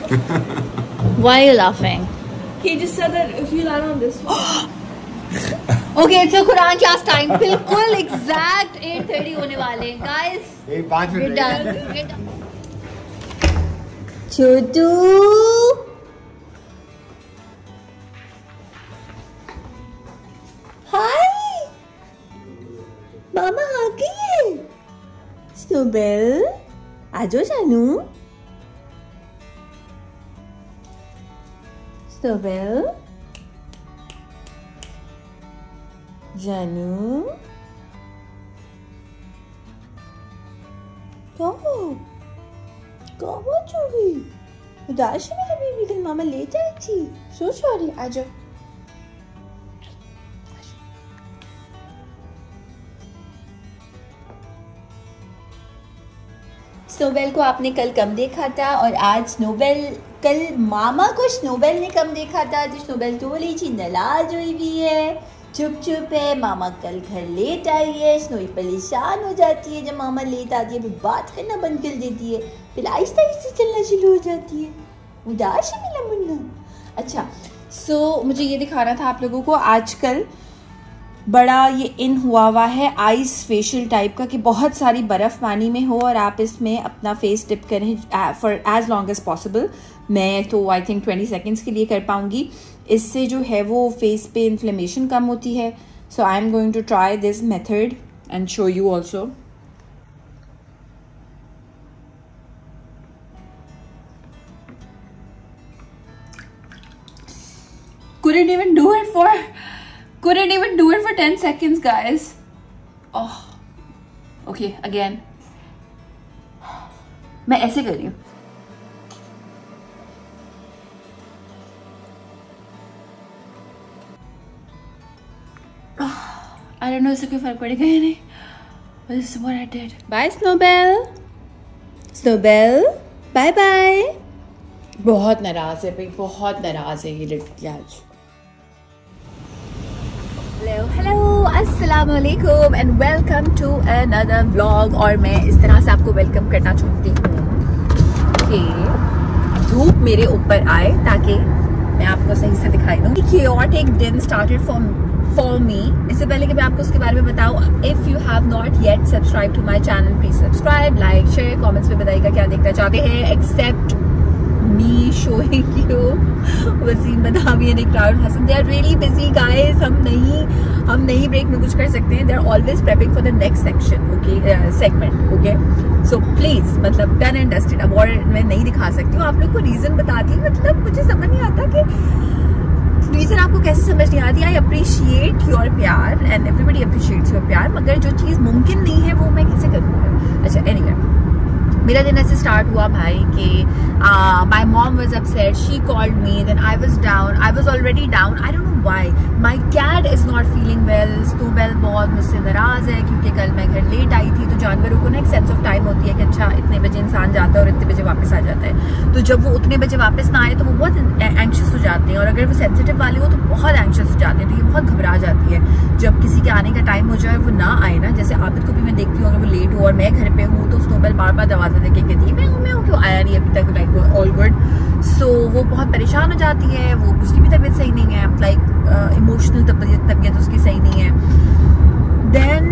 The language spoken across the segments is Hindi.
Why are you laughing? He just said that if you land on this one. Okay, it's a Quran class time. बिल्कुल exact 8:30 होने वाले हैं, guys. 5 मिनट. We're done. छोटू. Hi. मामा आ गई है. स्नोबेल, आजो जानू. स्नोबेल. जानू. कहाँ चुरी? उदास है मेरा बेबी, कल मामा ले जाई थी. So sorry. आजो. स्नोबेल को आपने कल कम देखा था और आज स्नोबेल, कल मामा को स्नोबेल ने कम देखा था, तो स्नोबेल थोड़ी सी नाराज हुई भी है, चुप है. मामा कल घर लेट आई है. स्नोई परेशान हो जाती है जब मामा लेट आती है, फिर बात करना बंद कर देती है, फिर आहिस्ता आहिस्ता चलना शुरू हो जाती है. उदास है मेरा मुन्ना. अच्छा, सो मुझे ये दिखाना था आप लोगों को, आजकल बड़ा ये इन हुआ है आइस फेशियल टाइप का, कि बहुत सारी बर्फ़ पानी में हो और आप इसमें अपना फेस डिप करें for as long as possible. मैं तो आई थिंक 20 सेकेंड्स के लिए कर पाऊँगी. इससे जो है वो फेस पे इन्फ्लेमेशन कम होती है. So I am going to try this method and show you also. Couldn't even do it for 10 seconds, guys. Oh, okay, again. मैं ऐसे कर रही हूँ. I don't know इससे कोई फर्क पड़ेगा या नहीं. But this is what I did. Bye, Snowbell. Snowbell, bye bye. बहुत नाराज है भाई, बहुत नाराज है ये लड़की आज. हेलो अस्सलाम वालेकुम and welcome to another vlog. और मैं इस तरह से आपको वेलकम करना चाहती हूँ कि धूप मेरे ऊपर आए ताकि मैं आपको सही से दिखाई दूँ. chaotic दिन started for me. इससे पहले कि मैं आपको उसके बारे में बताऊँ, if you have not yet subscribe to my channel, please subscribe, like, share, comments में बताइएगा क्या देखना चाहते हैं. Except me showing you Waseem Badami and Iqrar Hasan, they are really busy guys. हम नहीं ब्रेक में कुछ कर सकते हैं. they are always prepping for the next section, okay, segment, okay. so please, मतलब done and dusted. अब और मैं नहीं दिखा सकती हूँ. आप लोग को रीजन बताती हूँ, मतलब मुझे समझ नहीं आता कि रीजन आपको कैसे समझ नहीं आती. आई अप्रिशिएट योर प्यार एंड एवरीबडी अप्रिशिएट्स योर प्यार, मगर जो चीज़ मुमकिन नहीं है वो मैं कैसे करूँगा. अच्छा, एनीवे, मेरा दिन ऐसे स्टार्ट हुआ भाई कि my mom was upset. She called me, then I was down. I was already down. I don't know why. My cat is not feeling well. Snowbell बहुत मुझसे नाराज़ है क्योंकि कल मैं घर लेट आई थी. तो जानवरों को ना एक सेंस ऑफ टाइम होती है कि अच्छा इतने बजे इंसान जाता है और इतने बजे वापस आ जाता है. तो जब वो उतने बजे वापस ना आए तो वो बहुत एंक्शस हो जाते हैं, और अगर वो सेंसिटिव वाले हो तो बहुत एंक्शस हो जाते हैं. तो ये बहुत घबरा जाती है जब किसी के आने का टाइम हो जाए वो ना आए ना. जैसे आबिद को भी मैं देखती हूँ, अगर वो लेट हो और मैं घर पे हूँ तो स्नोबेल बार बार दरवाजा देके कहती है मैं हूँ क्यों आया नहीं अभी तक, लाइक ऑल गुड. सो वो बहुत परेशान हो जाती है. वो उसकी भी तबीयत सही नहीं है, लाइक इमोशनल तबीयत उसकी सही नहीं है. Then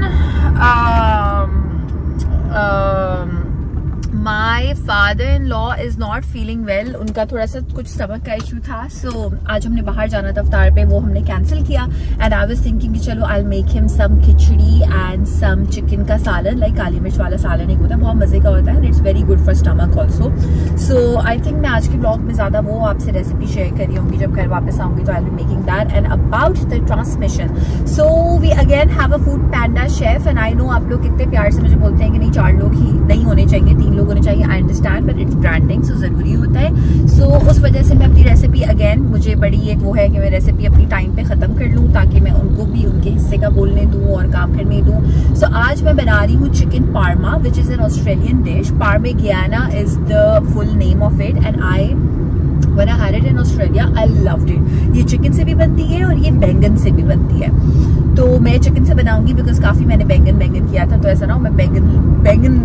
my father in law is not feeling well. उनका थोड़ा सा कुछ स्टमक का इशू था. सो आज हमने बाहर जाना था इफ्तार पे, वो हमने कैंसिल किया. एंड आई वाज थिंकिंग कि चलो I make him some khichdi and some chicken का सालन, लाइक काली मिर्च वाला सालन एक होता है, बहुत मजे का होता है. It's very good for stomach also. So I think मैं आज के ब्लॉग में ज्यादा वो आपसे रेसिपी शेयर करी होंगी. जब घर वापस आऊंगी तो I will making that. And about the transmission, so we again have a Foodpanda chef. And I know आप लोग कितने प्यार से मुझे बोलते हैं कि नहीं 4 लोग ही नहीं होने चाहिए, 3 लोग होने चाहिए. I understand, but it's branding, so जरूरी होता है. सो उस वजह से मैं अपनी रेसिपी अगेन, मुझे बड़ी एक वो है कि मैं रेसिपी अपनी टाइम पे खत्म कर लूँ ताकि मैं उनको भी उनके हिस्से का बोलने दूँ और काम करने दूँ. सो आज मैं बना रही हूँ chicken parma, which is an Australian dish. Parmigiana is the full name of it. And when I had it in Australia, I loved it. ये चिकन से भी बनती है और ये बैंगन से भी बनती है. तो मैं चिकन से बनाऊंगी बिकॉज काफी मैंने बैंगन किया था, तो ऐसा ना हो मैं बैंगन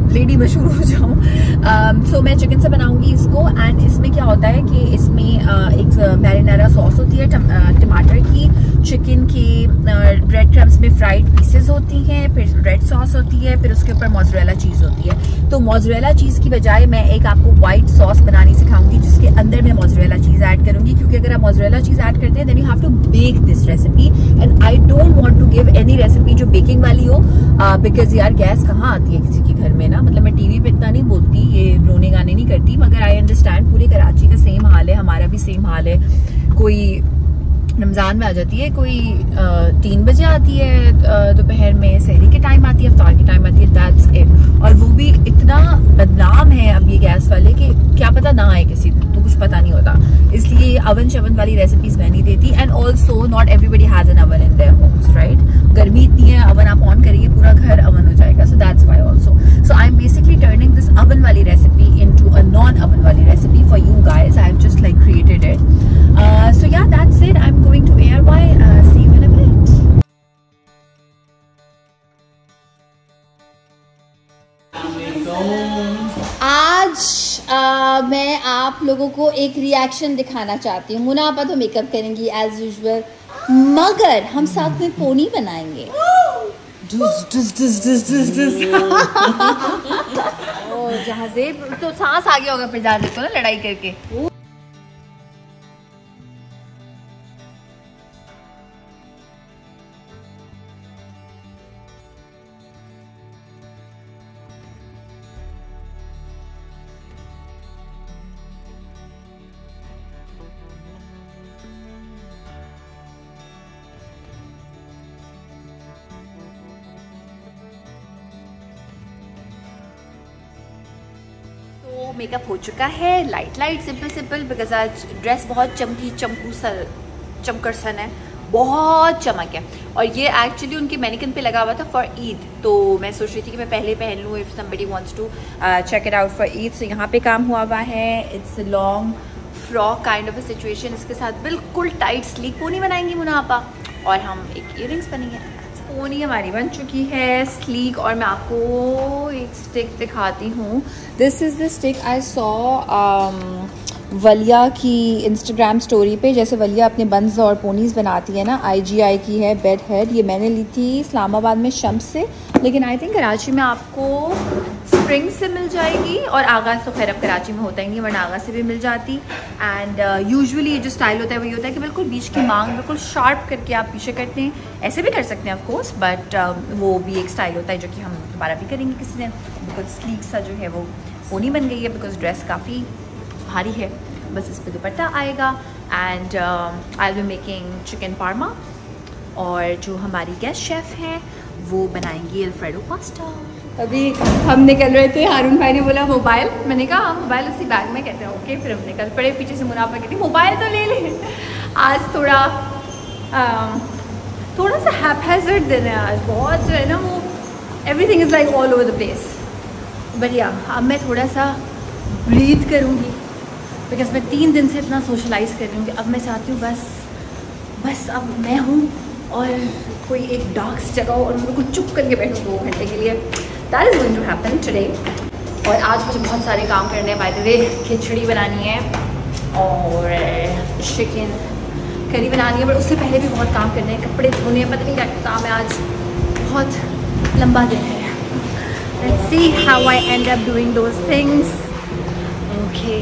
लेडी मशहूर हो जाऊँ। सो मैं चिकन से बनाऊंगी इसको। एंड इसमें क्या होता है कि इसमें एक मैरिनेरा सॉस होती है टमाटर की, चिकन की ब्रेड क्रम्स में फ्राइड पीसेस होती हैं, फिर रेड सॉस होती है, फिर उसके ऊपर मोज़रेला चीज़ होती है। तो मोज़रेला चीज़ की बजाय मैं एक आपको वाइट सॉस बनानी सिखाऊंगी जिसके अंदर मैं मोज़रेला चीज़ ऐड करूंगी, क्योंकि अगर आप मोज़रेला चीज़ ऐड करते हैं then you have to bake this recipe and I don't want to give any recipe जो बेकिंग वाली हो, बिकॉज यार गैस कहाँ आती है किसी के घर में ना। मतलब मैं टीवी पे इतना नहीं बोलती, ये रोने गाने नहीं करती, मगर आई अंडरस्टैंड पूरे कराची का सेम हाल है, हमारा भी सेम हाल है। कोई रमज़ान में आ जाती है, कोई 3 बजे आती है, दोपहर में सहरी के टाइम आती है, इफ्तार के टाइम आती है, दैट्स इट। और वो भी इतना बदनाम है अब ये गैस वाले कि क्या पता ना आए किसी दिन, तो कुछ पता नहीं होता। इसलिए अवन शवन वाली रेसिपीज मैं नहीं देती। And also not everybody has an oven in their homes, right. गर्मी इतनी है, अवन आप ऑन करिए पूरा घर अवन हो जाएगा। So that's why also, so I am basically turning this oven वाली recipe into a non oven वाली recipe for you guys. I have just like created it. So yeah, that's it. I'm going to ARY. See you in a bit. आज मैं आप लोगों को एक रिएक्शन दिखाना चाहती हूँ। मुना आपा तो मेकअप करेंगी एज यूजुअल, मगर हम साथ में पोनी बनाएंगे। जहाज़े तो सांस आ गया होगा फिर जहाज़े को ना लड़ाई करके। मेकअप हो चुका है, लाइट सिंपल बिकॉज आज ड्रेस बहुत चमकर सन है, बहुत चमक है। और ये एक्चुअली उनके मैनिकन पे लगा हुआ था फॉर ईद, तो मैं सोच रही थी कि मैं पहले पहन लूँ if somebody wants to check it out for Eid. So यहाँ पे काम हुआ है, it's long frock kind of a situation. इसके साथ बिल्कुल टाइट स्लीक पोनी बनाएंगी मुनाफा, और हम एक ईयरिंग्स बनेंगे। पोनी हमारी बन चुकी है स्लीक, और मैं आपको एक स्टिक दिखाती हूँ। This is the stick I saw Walia की इंस्टाग्राम स्टोरी पे। जैसे वलिया अपने बंस और पोनीज़ बनाती है ना, IGI की है बेड हेड। ये मैंने ली थी इस्लामाबाद में शम्स से, लेकिन आई थिंक कराची में आपको स्प्रिंग से मिल जाएगी, और आगा तो खैर अब कराची में होता ही नहीं, वरना आगा से भी मिल जाती। एंड यूजुअली ये जो स्टाइल होता है वही होता है कि बिल्कुल बीच की मांग बिल्कुल शार्प करके आप पीछे करते हैं। ऐसे भी कर सकते हैं ऑफ कोर्स, बट वो भी एक स्टाइल होता है जो कि हम दोबारा भी करेंगे किसी दिन। बिकॉज स्लीक सा जो है वो पोनी बन गई है, बिकॉज ड्रेस काफ़ी भारी है। बस इस पर दुपट्टा आएगा। And I will be making chicken parma, और जो हमारी गेस्ट शेफ़ हैं वो बनाएंगी अल्फ्रेडो पास्ता। अभी हम निकल रहे थे, हारून भाई ने बोला मोबाइल, मैंने कहा हाँ मोबाइल उसी बैग में, कहते हैं ओके। फिर हम निकल पड़े, पीछे से मुनाफा कहती मोबाइल तो ले ले। आज थोड़ा सा हैपहैज़र्ड दिन है आज, बहुत जो है ना वो everything is like all over the place. But yeah अब मैं थोड़ा सा ब्रीथ करूँगी, बिकॉज मैं 3 दिन से इतना सोशलाइज कर रही हूँ कि अब मैं चाहती हूँ बस अब मैं हूँ और कोई एक डार्क जगह हो और मैं बिल्कुल चुप करके बैठूँ 2 घंटे के लिए। That is going to happen today. और आज मुझे बहुत सारे काम करने हैं। बाय द वे खिचड़ी बनानी है और चिकन करी बनानी है, बट उससे पहले भी बहुत काम करने हैं, कपड़े धोने हैं, पता नहीं क्या काम है आज, बहुत लंबा दिन है। Let's see how I end up doing those things. Okay,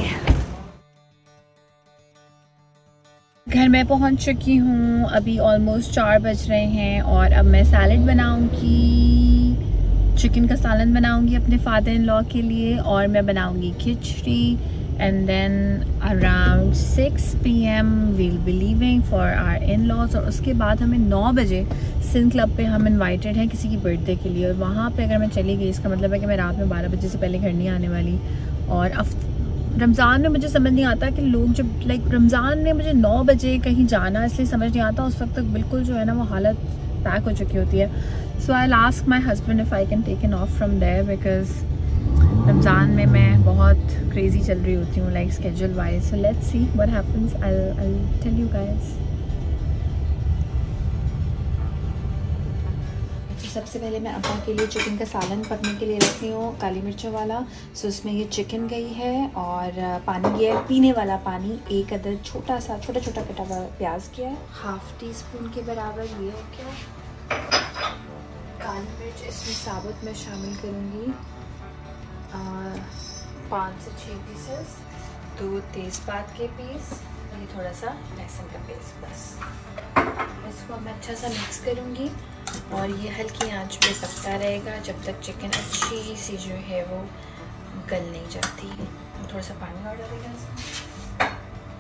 घर में पहुंच चुकी हूँ, अभी ऑलमोस्ट 4 बज रहे हैं, और अब मैं सैलड बनाऊंगी, चिकन का सालन बनाऊंगी अपने फादर इन लॉ के लिए, और मैं बनाऊंगी khichdi. And then around 6 PM we'll be leaving for our in laws. और उसके बाद हमें 9 बजे सिंध क्लब पे हम इनवाइटेड हैं किसी की बर्थडे के लिए, और वहाँ पे अगर मैं चली गई इसका मतलब है कि मैं रात में 12 बजे से पहले घर नहीं आने वाली। और रमज़ान में मुझे समझ नहीं आता कि लोग जब लाइक रमज़ान में मुझे 9 बजे कहीं जाना इसलिए समझ नहीं आता, उस वक्त तक बिल्कुल जो है ना वो हालत पैक हो चुकी होती है। So I ask my husband if I can take an off from there, because Ramzan में मैं बहुत क्रेजी चल रही होती हूँ like schedule wise. So let's see what happens, I tell you guys. सबसे पहले मैं अब्बा के लिए चिकन का सालन पकने के लिए रखती हूँ, काली मिर्चों वाला। सो इसमें ये चिकन गई है और पानी गया है, पीने वाला पानी। एक अदर छोटा कटा हुआ प्याज किया है, 1/2 टीस्पून के बराबर ये हो गया। काली मिर्च इसमें साबुत में शामिल करूँगी 5 से 6 पीसेस, 2 तेज़पात के पीस, ये थोड़ा सा लहसुन का पेस्ट। बस इसको मैं अच्छा सा मिक्स करूँगी और ये हल्की आंच पे पकता रहेगा जब तक चिकन अच्छी सी जो है वो गल नहीं जाती। थोड़ा सा पानी और डालेगा इसमें।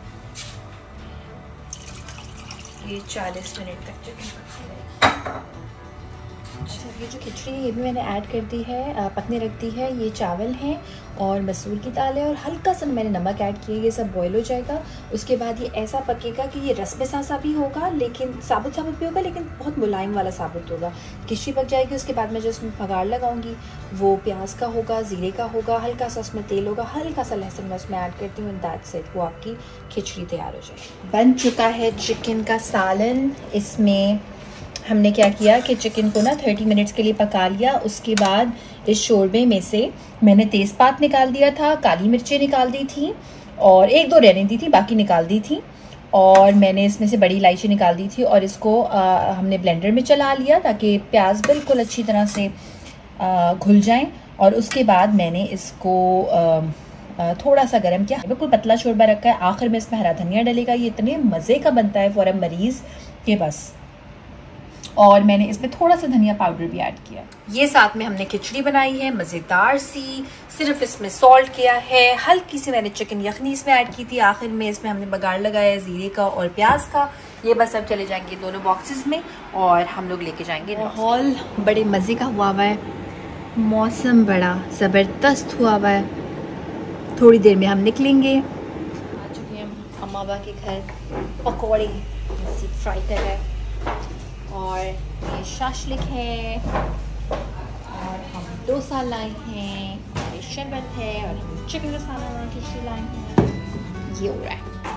ये 40 मिनट तक चिकन पकती रहेगी। अच्छा, ये जो खिचड़ी है ये भी मैंने ऐड कर दी है, पकने रख दी है। ये चावल हैं और मसूर की दाल है और हल्का सा मैंने नमक ऐड किया। ये सब बॉईल हो जाएगा, उसके बाद ये ऐसा पकेगा कि ये रस में सा भी होगा, लेकिन साबुत भी होगा, लेकिन बहुत मुलायम वाला साबुत होगा। खिचड़ी पक जाएगी, उसके बाद मैं जो उसमें भगाड़ लगाऊंगी वो प्याज का होगा, ज़ीरे का होगा, हल्का सा उसमें तेल होगा, हल्का सा लहसुन मैं उसमें ऐड करती हूँ। दैट्स इट, वो आपकी खिचड़ी तैयार हो जाएगी। बन चुका है चिकन का सालन। इसमें हमने क्या किया कि चिकन को ना 30 मिनट्स के लिए पका लिया। उसके बाद इस शोरबे में से मैंने तेज़पात निकाल दिया था, काली मिर्चें निकाल दी थी और 1-2 रहने दी थी, बाकी निकाल दी थी। और मैंने इसमें से बड़ी इलायची निकाल दी थी और इसको हमने ब्लेंडर में चला लिया ताकि प्याज बिल्कुल अच्छी तरह से घुल जाएं। और उसके बाद मैंने इसको थोड़ा सा गर्म किया, बिल्कुल पतला शोरबा रखा है। आखिर में इसमें हरा धनिया डलेगा। ये इतने मज़े का बनता है फॉर अ मरीज़ के बस। और मैंने इसमें थोड़ा सा धनिया पाउडर भी ऐड किया। ये साथ में हमने खिचड़ी बनाई है मज़ेदार सी, सिर्फ इसमें सॉल्ट किया है, हल्की सी मैंने चिकन यखनी इसमें ऐड की थी। आखिर में इसमें हमने बघाड़ लगाया है ज़ीरे का और प्याज का। ये बस अब चले जाएंगे दोनों बॉक्सेस में और हम लोग लेके जाएंगे। माहौल बड़े मज़े का हुआ है, मौसम बड़ा ज़बरदस्त हुआ है। थोड़ी देर में हम निकलेंगे। आ चुके हैं हम अम्मा के घर। पकौड़े फ्राई कर रहे हैं और ये शाशलिक है और हम डोसा लाए हैं, ये शरबत है और हम चिकन मसाला खिचड़ी लाए हैं। ये हो रहा है।